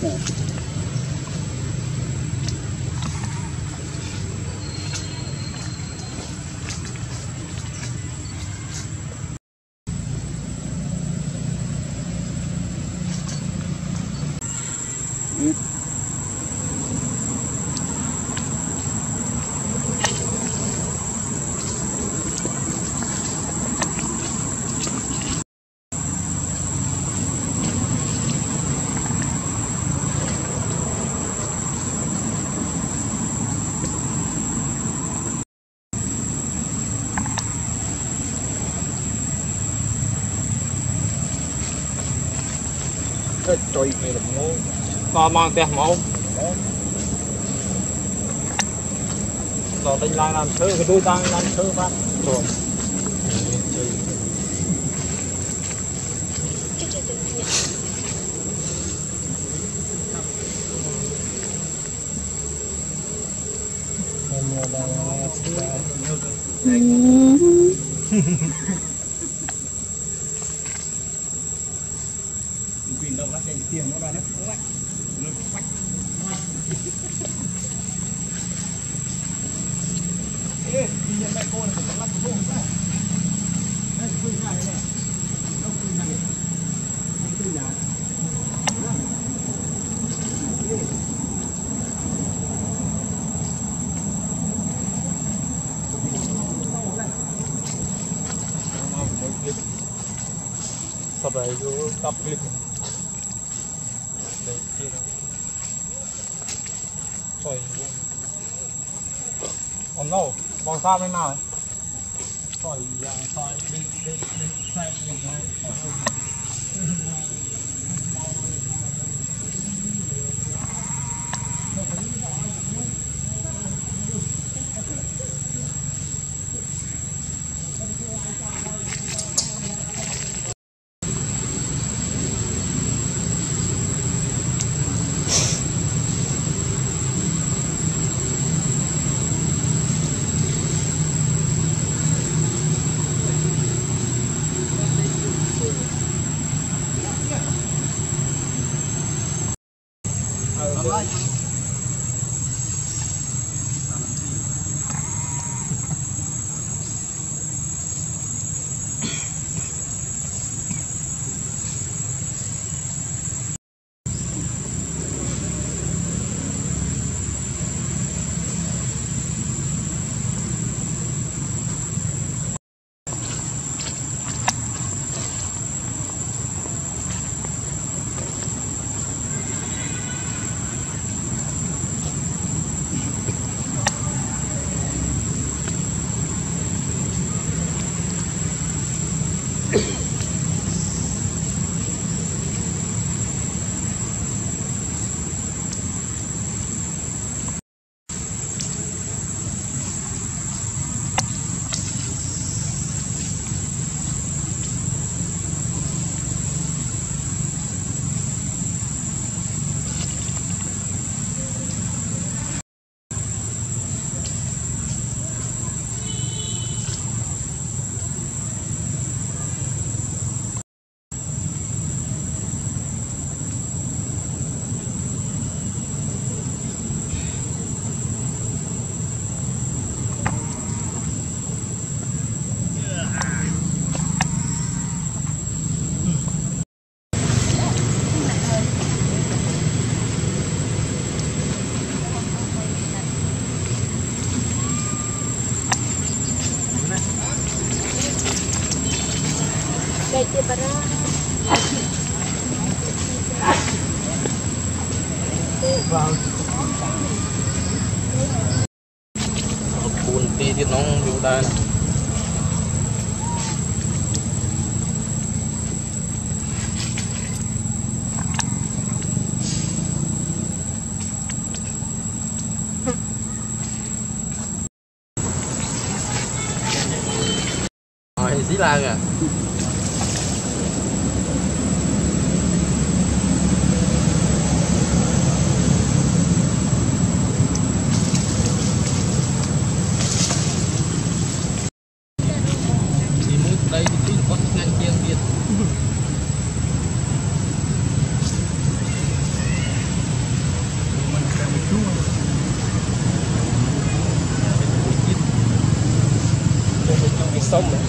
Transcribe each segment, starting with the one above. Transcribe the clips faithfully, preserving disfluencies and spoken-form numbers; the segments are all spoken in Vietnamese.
Trời này là mô to mang tè máu rồi đánh lại làm sơ cái đôi tăng làm sơ phát rồi quyền đâu nó chạy tiền nó ra đấy đúng không ạ ê đi nhận đây cô này phải lắp cái này đây quy này này đâu quy này không quy nhà sau đấy vô tập clip đây kia trời ông đâu bò sao bên nào ấy trời giờ trời đi đi đi xe như này vâng buồn tí thì nó chúng ta hỏi xí lan à đây thì có ngăn chiên tiền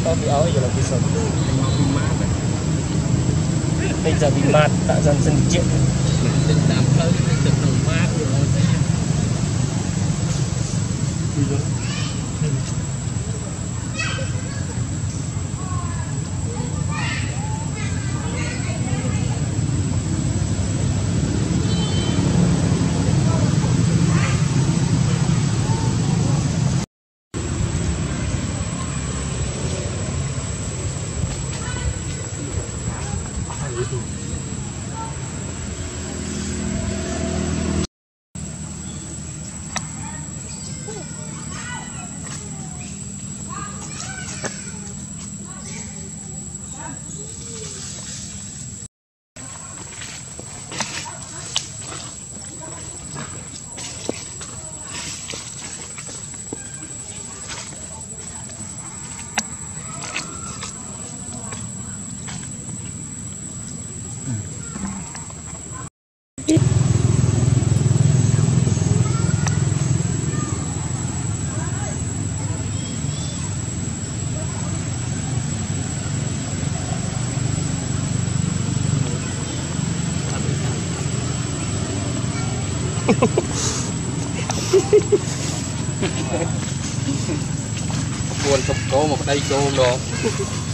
có bị ói giờ là bị sầu bây giờ bị mát tạo dần dần chuyện tình cảm hơi tình cảm mát rồi buồn sụp cô một đây cô rồi